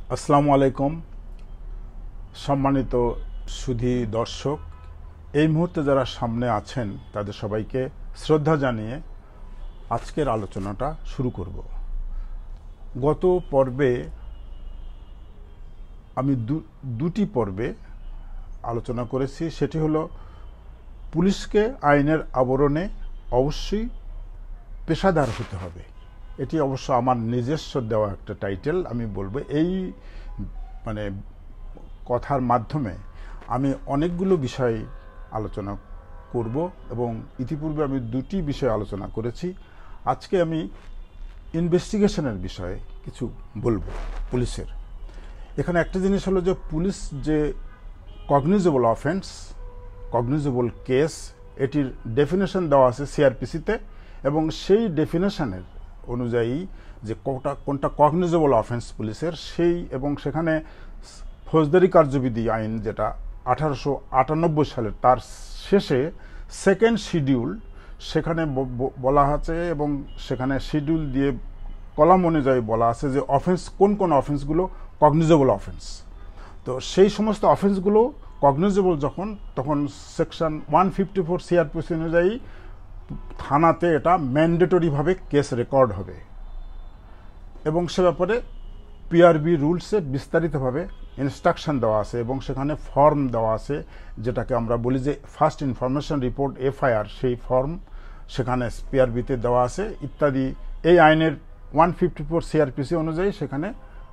আসসালামু আলাইকুম সম্মানিত সুধী দর্শক, এই মুহূর্তে যারা সামনে আছেন তাদের সবাইকে শ্রদ্ধা জানিয়ে আজকের আলোচনাটা শুরু করব। গত পর্বে আমি দুটি পর্বে আলোচনা করেছি, সেটি হলো পুলিশকে আইনের আবরণে অবশ্যই পেশাদার হতে হবে। এটি অবশ্য আমার নিজস্ব দেওয়া একটা টাইটেল। আমি বলবো এই কথার মাধ্যমে আমি অনেকগুলো বিষয় আলোচনা করব এবং ইতিপূর্বে আমি দুটি বিষয় আলোচনা করেছি। আজকে আমি ইনভেস্টিগেশনের বিষয়ে কিছু বলবো পুলিশের। এখানে একটা জিনিস হলো যে পুলিশ যে কগনিজেবল অফেন্স, কগনিজেবল কেস, এটির ডেফিনেশন দেওয়া আছে সিআরপিসিতে, এবং সেই ডেফিনেশনের অনুযায়ী যে কোনটা কগনিজেবল অফেন্স পুলিশের সেই, এবং সেখানে ফৌজদারি কার্যবিধি আইন যেটা 1898 সালের তার শেষে সেকেন্ড শিডিউল সেখানে বলা আছে, এবং সেখানে শিডিউল দিয়ে কলাম অনুযায়ী বলা আছে যে অফেন্স কোন কোন অফেন্সগুলো কগনিজেবল অফেন্স। তো সেই সমস্ত অফেন্সগুলো কগনিজেবল যখন, তখন সেকশন 154 সিআরপিসি অনুযায়ী থানাতে এটা ম্যান্ডেটরিভাবে কেস রেকর্ড হবে, এবং সে ব্যাপারে পিআরবি রুলসে বিস্তারিতভাবে ইনস্ট্রাকশন দেওয়া আছে, এবং সেখানে ফর্ম দেওয়া আছে যেটাকে আমরা বলি যে ফার্স্ট ইনফরমেশন রিপোর্ট এফআইআর, সেই ফর্ম সেখানে পিআরবিতে দেওয়া আছে ইত্যাদি। এই আইনের 154 সিআরপিসি অনুযায়ী সেখানে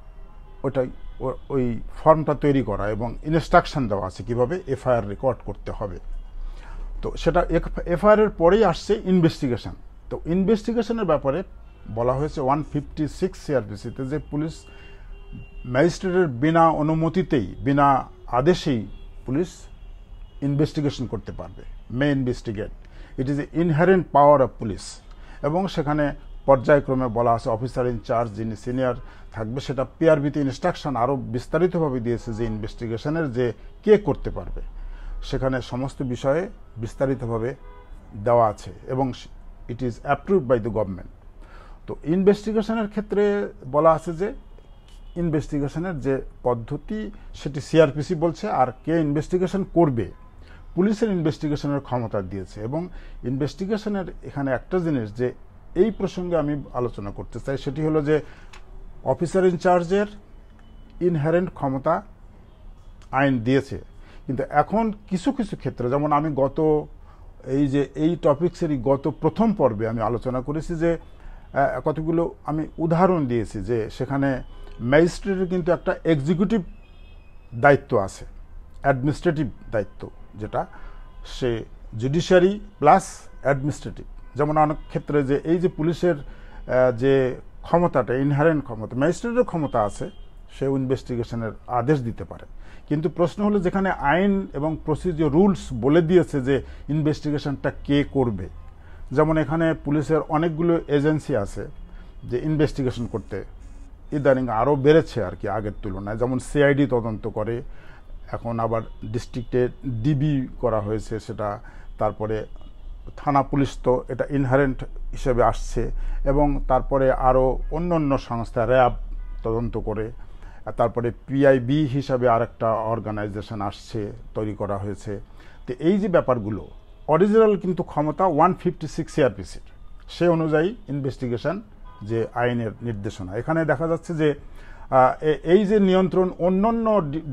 ওই ফর্মটা তৈরি করা এবং ইনস্ট্রাকশন দেওয়া আছে কিভাবে এফআইআর রেকর্ড করতে হবে। তো সেটা এফআইআর পরেই আসছে ইনভেস্টিগেশন। তো ইনভেস্টিগেশনের ব্যাপারে বলা হয়েছে 156 সিআরপিসিতে যে পুলিশ ম্যাজিস্ট্রেটের বিনা অনুমতিতেই, বিনা আদেশেই পুলিশ ইনভেস্টিগেশন করতে পারবে, may investigate. It is a inherent power of police, এবং সেখানে পর্যায়ক্রমে বলা আছে অফিসার ইনচার্জ যিনি সিনিয়র থাকবে, সেটা পিআরবিতে ইনস্ট্রাকশন আরও বিস্তারিতভাবে দিয়েছে যে ইনভেস্টিগেশনের যে কে করতে পারবে, সেখানে সমস্ত বিষয়ে বিস্তারিতভাবে দেওয়া আছে, এবং it is approved by the government. তো ইনভেস্টিগেশনের ক্ষেত্রে বলা আছে যে ইনভেস্টিগেশনের যে পদ্ধতি সেটি সিআরপিসি বলছে, আর কে ইনভেস্টিগেশন করবে পুলিশের ইনভেস্টিগেশনের ক্ষমতা দিয়েছে। এবং ইনভেস্টিগেশনের এখানে একটা জিনিস যে এই প্রসঙ্গে আমি আলোচনা করতে চাই, সেটি হলো যে অফিসার ইনচার্জের ইনহেরেন্ট ক্ষমতা আইন দিয়েছে, কিন্তু এখন কিছু কিছু ক্ষেত্রে, যেমন আমি এই টপিক্সেরই গত প্রথম পর্বে আমি আলোচনা করেছি যে কতগুলো আমি উদাহরণ দিয়েছি যে সেখানে ম্যাজিস্ট্রেটের কিন্তু একটা এক্সিকিউটিভ দায়িত্ব আছে, অ্যাডমিনিস্ট্রেটিভ দায়িত্ব, যেটা সে জুডিশিয়ারি প্লাস অ্যাডমিনিস্ট্রেটিভ। যেমন অনেক ক্ষেত্রে যে এই যে পুলিশের যে ক্ষমতাটা, ইনহারেন্ট ক্ষমতা, ম্যাজিস্ট্রেটের ক্ষমতা আছে, সে ইনভেস্টিগেশনের আদেশ দিতে পারে, কিন্তু প্রশ্ন হলো যেখানে আইন এবং প্রসিডিওর রুলস বলে দিয়েছে যে ইনভেস্টিগেশনটা কে করবে। যেমন এখানে পুলিশের অনেকগুলো এজেন্সি আছে যে ইনভেস্টিগেশন করতে ইদানিং আরও বেড়েছে আর কি আগের তুলনায়। যেমন সিআইডি তদন্ত করে, এখন আবার ডিস্ট্রিক্টে ডিবি করা হয়েছে সেটা, তারপরে থানা পুলিশ তো এটা ইনহারেন্ট হিসেবে আসছে, এবং তারপরে আরও অন্য অন্য সংস্থা র্যাব তদন্ত করে, তারপরে পিআইবি হিসাবে আরেকটা অর্গানাইজেশন আসছে, তৈরি করা হয়েছে। তো এই যে ব্যাপারগুলো অরিজিনাল কিন্তু ক্ষমতা 156 সিআরপিসির, সে অনুযায়ী ইনভেস্টিগেশন যে আইনের নির্দেশনা। এখানে দেখা যাচ্ছে যে এই যে নিয়ন্ত্রণ অন্যান্য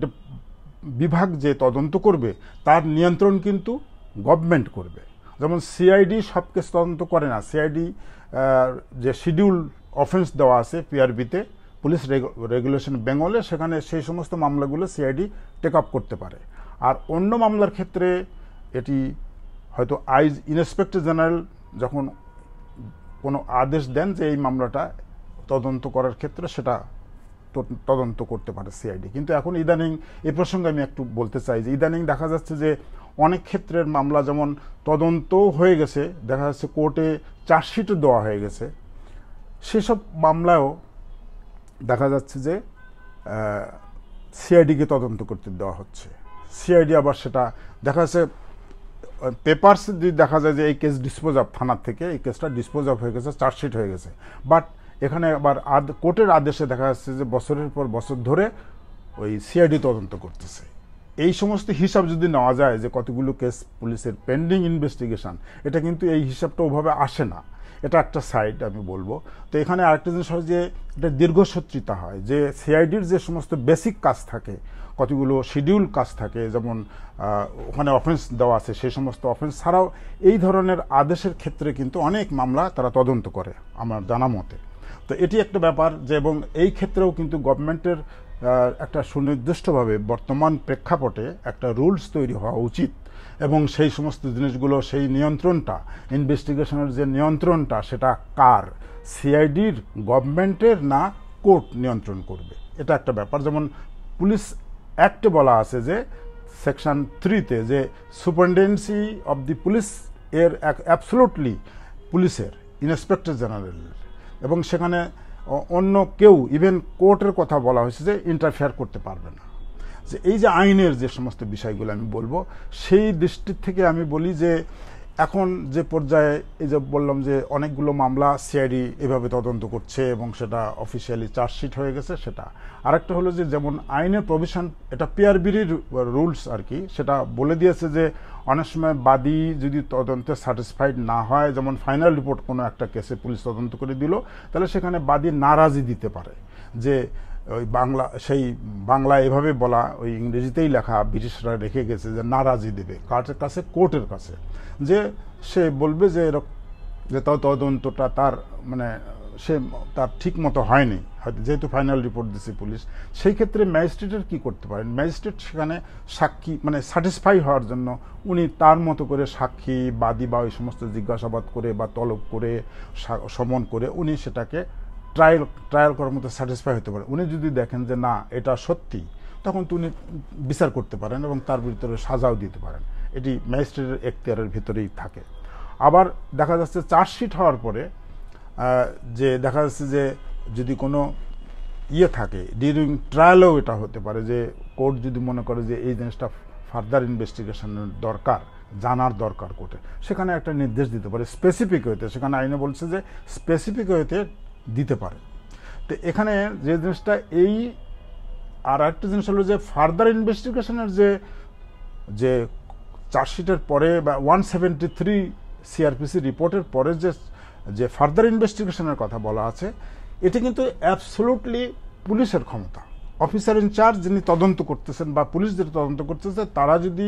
বিভাগ যে তদন্ত করবে তার নিয়ন্ত্রণ কিন্তু গভর্নমেন্ট করবে। যেমন সিআইডি সব কেস তদন্ত করে না, সিআইডি যে শিডিউল অফেন্স দেওয়া আছে পিআরবিতে, পুলিশ রেগুলেশন বেঙ্গলে, সেখানে সেই সমস্ত মামলাগুলো সিআইডি টেক আপ করতে পারে। আর অন্য মামলার ক্ষেত্রে এটি হয়তো ইন্সপেক্টর জেনারেল যখন কোনো আদেশ দেন যে এই মামলাটা তদন্ত করার ক্ষেত্রে, সেটা তদন্ত করতে পারে সিআইডি। কিন্তু এখন ইদানিং এই প্রসঙ্গে আমি একটু বলতে চাই যে ইদানিং দেখা যাচ্ছে যে অনেক ক্ষেত্রের মামলা যেমন তদন্ত হয়ে গেছে, দেখা যাচ্ছে কোর্টে চার্জশিটও দেওয়া হয়ে গেছে, সেসব মামলায়ও দেখা যাচ্ছে যে সিআইডিকে তদন্ত করতে দেওয়া হচ্ছে। সিআইডি আবার সেটা দেখা যাচ্ছে পেপারস যদি দেখা যায় যে এই কেস ডিসপোজ অফ থানার থেকে, এই কেসটা ডিসপোজ অফ হয়ে গেছে, চার্জশিট হয়ে গেছে, বাট এখানে আবার কোর্টের আদেশে দেখা যাচ্ছে যে বছরের পর বছর ধরে ওই সিআইডি তদন্ত করতেছে। এই সমস্ত হিসাব যদি নেওয়া যায় যে কতগুলো কেস পুলিশের পেন্ডিং ইনভেস্টিগেশন, এটা কিন্তু এই হিসাবটা ওভাবে আসে না। এটা একটা সাইড আমি বলবো। তো এখানে আরেকটা জিনিস হয় যে এটা দীর্ঘসূত্রিতা হয়, যে সিআইডির যে সমস্ত বেসিক কাজ থাকে, কতগুলো শিডিউল কাজ থাকে, যেমন ওখানে অফেন্স দেওয়া আছে, সেই সমস্ত অফেন্স ছাড়াও এই ধরনের আদেশের ক্ষেত্রে কিন্তু অনেক মামলা তারা তদন্ত করে আমার জানা মতে। তো এটি একটা ব্যাপার যে, এবং এই ক্ষেত্রেও কিন্তু গভর্নমেন্টের একটা সুনির্দিষ্টভাবে বর্তমান প্রেক্ষাপটে একটা রুলস তৈরি হওয়া উচিত, এবং সেই সমস্ত জিনিসগুলো, সেই নিয়ন্ত্রণটা, ইনভেস্টিগেশনের যে নিয়ন্ত্রণটা, সেটা কার, সিআইডির, গভর্নমেন্টের, না কোর্ট নিয়ন্ত্রণ করবে, এটা একটা ব্যাপার। যেমন পুলিশ অ্যাক্টে বলা আছে যে সেকশন 3-তে যে সুপারিনটেন্ডেন্সি অফ দি পুলিশ এর অ্যাবসলুটলি পুলিশের, ইন্সপেক্টর জেনারেলের, এবং সেখানে অন্য কেউ, ইভেন কোর্টের কথা বলা হয়েছে যে ইন্টারফেয়ার করতে পারবে না। যে এই যে আইনের যে সমস্ত বিষয়গুলো আমি বলবো, সেই দৃষ্টি থেকে আমি বলি যে এখন যে পর্যায়ে, এই যে বললাম যে অনেকগুলো মামলা সিআইডি এভাবে তদন্ত করছে এবং সেটা অফিসিয়ালি চার্জশিট হয়ে গেছে, সেটা আরেকটা হলো যে যেমন আইনের প্রভিশন, এটা পিআরবির রুলস আর কি, সেটা বলে দিয়েছে যে অনেক সময় বাদী যদি তদন্তে স্যাটিসফাইড না হয়, যেমন ফাইনাল রিপোর্ট কোনো একটা কেসে পুলিশ তদন্ত করে দিল, তাহলে সেখানে বাদী নারাজি দিতে পারে, যে ওই সেই বাংলা এভাবে বলা, ওই ইংরেজিতেই লেখা ব্রিটিশরা রেখে গেছে যে নারাজি দেবে কার কাছে, কোর্টের কাছে, যে সে বলবে যে যে তদন্তটা তার মানে সে তার ঠিক মতো হয়নি, হয়তো যেহেতু ফাইনাল রিপোর্ট দিচ্ছে পুলিশ। সেই ক্ষেত্রে ম্যাজিস্ট্রেটের কি করতে পারেন, ম্যাজিস্ট্রেট সেখানে সাক্ষী মানে স্যাটিসফাই হওয়ার জন্য উনি তার মতো করে সাক্ষী, বাদী বা ওই সমস্ত জিজ্ঞাসাবাদ করে বা তলব করে সমন করে উনি সেটাকে ট্রায়াল করার মতো স্যাটিসফাই হতে পারে। উনি যদি দেখেন যে না এটা সত্যি, তখন তো উনি বিচার করতে পারেন এবং তার ভিতরে সাজাও দিতে পারেন। এটি ম্যাজিস্ট্রেটের এখতিয়ারের ভিতরেই থাকে। আবার দেখা যাচ্ছে চার্জশিট হওয়ার পরে যে দেখা যাচ্ছে যে যদি কোনো থাকে, ডিউরিং ট্রায়ালও এটা হতে পারে যে কোর্ট যদি মনে করে যে এই জিনিসটা ফার্দার ইনভেস্টিগেশনের দরকার, জানার দরকার কোর্টে, সেখানে একটা নির্দেশ দিতে পারে স্পেসিফিক ওয়েতে। সেখানে আইনে বলছে যে স্পেসিফিক ওয়েতে দিতে পারে। তো এখানে যে জিনিসটা এই, আর একটা জিনিস হলো যে ফার্দার ইনভেস্টিগেশনের যে চার্জশিটের পরে বা 173 সিআরপিসি রিপোর্টের পরে যে ফার্দার ইনভেস্টিগেশনের কথা বলা আছে, এটি কিন্তু অ্যাবসলুটলি পুলিশের ক্ষমতা। অফিসার ইনচার্জ যিনি তদন্ত করতেছেন বা পুলিশ যেটা তদন্ত করতেছে, তারা যদি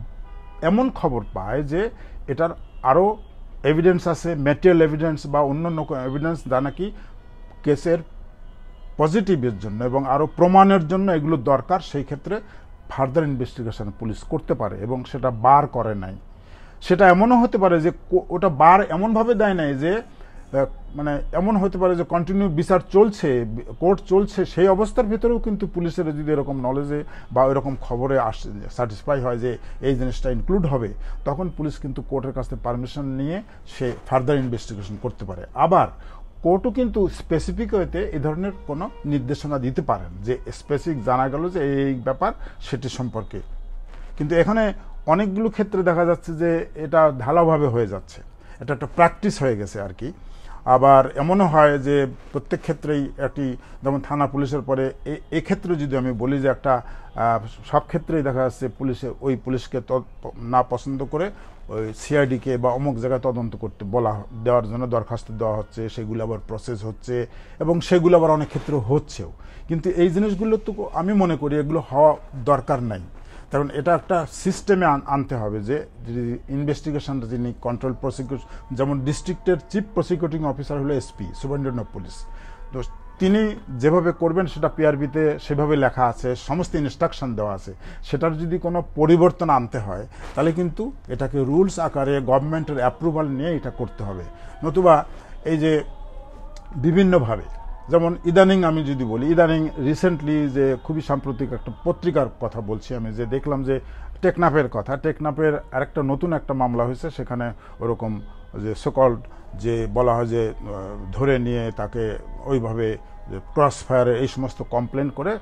এমন খবর পায় যে এটার আরও এভিডেন্স আছে, ম্যাটেরিয়াল এভিডেন্স বা অন্যান্য এভিডেন্স যা নাকি কেসের পজিটিভের জন্য এবং আরও প্রমাণের জন্য এগুলো দরকার, সেই ক্ষেত্রে ফার্দার ইনভেস্টিগেশন পুলিশ করতে পারে এবং সেটা বার করে নাই। সেটা এমনও হতে পারে যে ওটা বার এমনভাবে দেয় নাই যে মানে এমন হতে পারে যে কন্টিনিউ বিচার চলছে, কোর্ট চলছে, সেই অবস্থার ভিতরেও কিন্তু পুলিশের যদি এরকম নলেজে বা এরকম খবরে স্যাটিসফাই হয় যে এই জিনিসটা ইনক্লুড হবে, তখন পুলিশ কিন্তু কোর্টের কাছ থেকে পারমিশন নিয়ে সে ফার্দার ইনভেস্টিগেশন করতে পারে। আবার কোর্টও কিন্তু স্পেসিফিক ওয়েতে এই ধরনের কোনো নির্দেশনা দিতে পারেন যে স্পেসিফিক জানা গেল যে এই ব্যাপার সেটি সম্পর্কে। কিন্তু এখানে অনেকগুলো ক্ষেত্রে দেখা যাচ্ছে যে এটা ঢালাওভাবে হয়ে যাচ্ছে, এটা একটা প্র্যাকটিস হয়ে গেছে আর কি। আবার এমনও হয় যে প্রত্যেক ক্ষেত্রেই একটি, যেমন থানা পুলিশের পরে এক্ষেত্রে যদি আমি বলি যে একটা সব ক্ষেত্রেই দেখা যাচ্ছে ওই পুলিশকে না পছন্দ করে ওই সিআইডিকে বা অমুক জায়গায় তদন্ত করতে দেওয়ার জন্য দরখাস্ত দেওয়া হচ্ছে, সেগুলো আবার প্রসেস হচ্ছে এবং সেগুলো আবার অনেক ক্ষেত্রে হচ্ছেও। কিন্তু এই জিনিসগুলো তো আমি মনে করি এগুলো হওয়া দরকার নাই, কারণ এটা একটা সিস্টেমে আনতে হবে যে ইনভেস্টিগেশনটা যিনি কন্ট্রোল প্রসিকিউশন, যেমন ডিস্ট্রিক্টের চিফ প্রসিকিউটিং অফিসার হলো এসপি, সুপারিনটেন্ডেন্ট অফ পুলিশ, তো তিনি যেভাবে করবেন সেটা পিআরবিতে সেভাবে লেখা আছে, সমস্ত ইনস্ট্রাকশন দেওয়া আছে। সেটার যদি কোনো পরিবর্তন আনতে হয় তাহলে কিন্তু এটাকে রুলস আকারে গভর্নমেন্টের অ্যাপ্রুভাল নিয়ে এটা করতে হবে। নতুবা এই যে বিভিন্নভাবে, যেমন ইদানিং আমি যদি বলি, ইদানিং রিসেন্টলি যে খুবই সাম্প্রতিক একটা পত্রিকার কথা বলছি আমি, যে দেখলাম যে টেকনাফের কথা, টেকনাফের আরেকটা নতুন একটা মামলা হয়েছে, সেখানে ওরকম যে সকল্ড যে বলা হয় যে ধরে নিয়ে তাকে ওইভাবে ক্রস ফায়ারে এই সমস্ত কমপ্লেন করে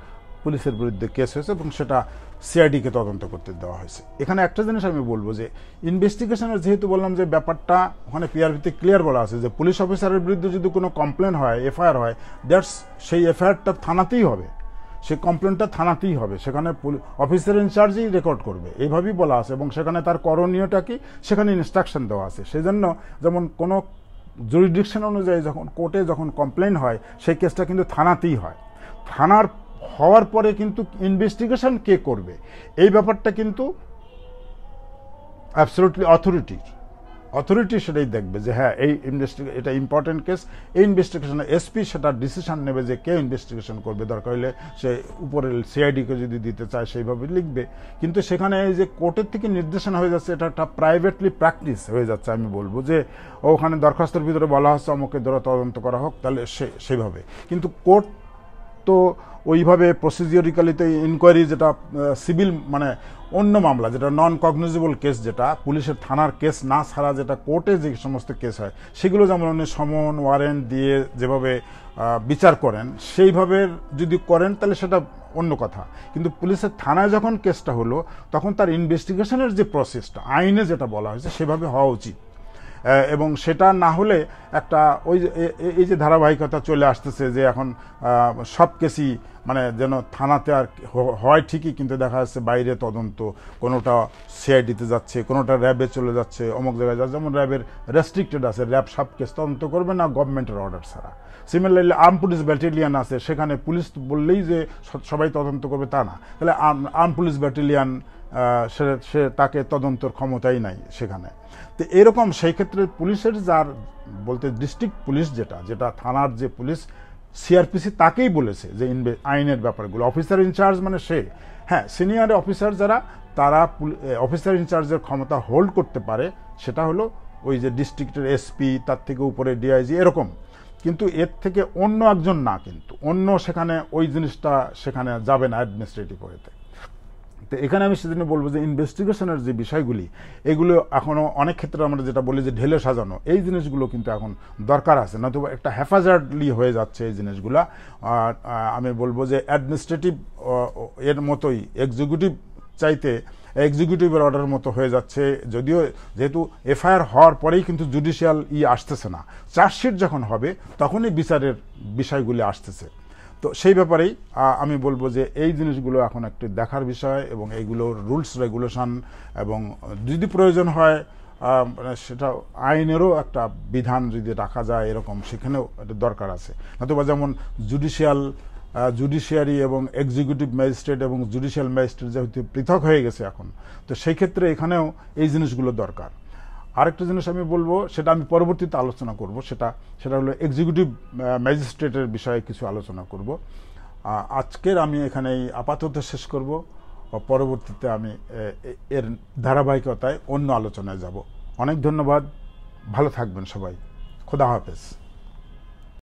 পুলিশের বিরুদ্ধে কেস হয়েছে এবং সেটা সিআইডিকে তদন্ত করতে দেওয়া হয়েছে। এখানে একটা জিনিস আমি বলবো যে ইনভেস্টিগেশনের যেহেতু বললাম যে ব্যাপারটা ওখানে পিআরপিতে ক্লিয়ার বলা আছে যে পুলিশ অফিসারের বিরুদ্ধে যদি কোনো কমপ্লেন হয়, এফআইআর হয়, দ্যাটস সেই এফআইআরটা থানাতেই হবে, সেই কমপ্লেনটা থানাতেই হবে, সেখানে অফিসার ইনচার্জই রেকর্ড করবে, এইভাবেই বলা আছে। এবং সেখানে তার করণীয়টা কি সেখানে ইনস্ট্রাকশন দেওয়া আছে। সেই জন্য যেমন কোনো জুরিডিকশন অনুযায়ী যখন কোর্টে যখন কমপ্লেন হয় সেই কেসটা কিন্তু থানাতেই হয়। থানার হওয়ার পরে কিন্তু ইনভেস্টিগেশন কে করবে এই ব্যাপারটা কিন্তু অ্যাবসলিউটলি অথরিটি সেটাই দেখবে যে হ্যাঁ এই এটা ইম্পর্টেন্ট কেস, এই ইনভেস্টিগেশনে এসপি সেটা ডিসিশন নেবে যে কে ইনভেস্টিগেশন করবে, দরকার হলে সে উপরে সিআইডিকে যদি দিতে চায় সেইভাবে লিখবে। কিন্তু সেখানে এই যে কোর্টের থেকে নির্দেশনা হয়ে যাচ্ছে, এটা একটা প্রাইভেটলি প্র্যাকটিস হয়ে যাচ্ছে। আমি বলবো যে ওখানে দরখাস্তের ভিতরে বলা হচ্ছে অমুকে ধরে তদন্ত করা হোক, তাহলে সেইভাবে। কিন্তু কোর্ট তো ওইভাবে প্রসিজিওরিক্যালিতে ইনকোয়ারি, যেটা সিভিল মানে অন্য মামলা, যেটা নন কগনিজেবল কেস, যেটা পুলিশের থানার কেস না ছাড়া যেটা কোর্টে যে সমস্ত কেস হয়, সেগুলো যেমন উনি সমন ওয়ারেন্ট দিয়ে যেভাবে বিচার করেন সেইভাবে যদি করেন তাহলে সেটা অন্য কথা। কিন্তু পুলিশের থানায় যখন কেসটা হলো তখন তার ইনভেস্টিগেশনের যে প্রসেসটা আইনে যেটা বলা হয়েছে সেভাবে হওয়া উচিত। এবং সেটা না হলে একটা এই যে ধারাবাহিকতা চলে আসতেছে যে এখন সব কেসই মানে যেন থানাতে আর হয় ঠিকই, কিন্তু দেখা যাচ্ছে বাইরে তদন্ত, কোনোটা সিআইডিতে যাচ্ছে, কোনোটা র্যাবে চলে যাচ্ছে, অমুক জায়গায় যাচ্ছে। যেমন র্যাবের রেস্ট্রিক্টেড আছে, র্যাব সব কেস তদন্ত করবে না গভর্নমেন্টের অর্ডার ছাড়া। সিমিলারলি আর্ম পুলিশ ব্যাটালিয়ান আছে, সেখানে পুলিশ বললেই যে সবাই তদন্ত করবে তা না। তাহলে আর্ম পুলিশ ব্যাটালিয়ান সে তাকে তদন্তর ক্ষমতাই নাই সেখানে। তো এরকম সেই ক্ষেত্রে পুলিশের যার বলতে ডিস্ট্রিক্ট পুলিশ যেটা থানার যে পুলিশ সিআরপিসি তাকেই বলেছে যে আইনের ব্যাপারগুলো, অফিসার ইনচার্জ মানে সে, হ্যাঁ সিনিয়র অফিসার যারা তারা অফিসার ইনচার্জের ক্ষমতা হোল্ড করতে পারে, সেটা হলো ওই যে ডিস্ট্রিক্টের এসপি, তার থেকে উপরে ডিআইজি এরকম। কিন্তু এর থেকে অন্য একজন না, কিন্তু অন্য সেখানে ওই জিনিসটা সেখানে যাবে না অ্যাডমিনিস্ট্রেটিভ ওয়েতে। তো এখানে আমি সেজন্য বলবো যে ইনভেস্টিগেশনের যে বিষয়গুলি এগুলো এখনও অনেক ক্ষেত্রে আমরা যেটা বলি যে ঢেলে সাজানো, এই জিনিসগুলো কিন্তু এখন দরকার আছে, নতুবা একটা হ্যাফাজার্ডলি হয়ে যাচ্ছে এই জিনিসগুলা। আমি বলবো যে অ্যাডমিনিস্ট্রেটিভ এর মতোই এক্সিকিউটিভ চাইতে এক্সিকিউটিভের অর্ডার মতো হয়ে যাচ্ছে। যদিও যেহেতু এফআইআর হওয়ার পরেই কিন্তু জুডিশিয়াল আসতেছে না, চার্জশিট যখন হবে তখনই বিচারের বিষয়গুলি আসতেছে। তো সেই ব্যাপারেই আমি বলবো যে এই জিনিসগুলো এখন একটু দেখার বিষয়, এবং এইগুলোর রুলস রেগুলেশন এবং যদি প্রয়োজন হয় সেটা আইনেরও একটা বিধান যদি রাখা যায় এরকম, সেখানেও একটা দরকার আছে। নতুবা যেমন জুডিশিয়ারি এবং এক্সিকিউটিভ ম্যাজিস্ট্রেট এবং জুডিশিয়াল ম্যাজিস্ট্রেট যেহেতু পৃথক হয়ে গেছে এখন, তো সেই ক্ষেত্রে এখানেও এই জিনিসগুলো দরকার। আরেকটা জিনিস আমি বলবো, সেটা আমি পরবর্তীতে আলোচনা করব, সেটা হলো এক্সিকিউটিভ ম্যাজিস্ট্রেটের বিষয়ে কিছু আলোচনা করব। আজকের আমি এখানেই আপাতত শেষ করব, পরবর্তীতে আমি এর ধারাবাহিকতায় অন্য আলোচনায় যাব। অনেক ধন্যবাদ, ভালো থাকবেন সবাই, খোদা হাফেজ।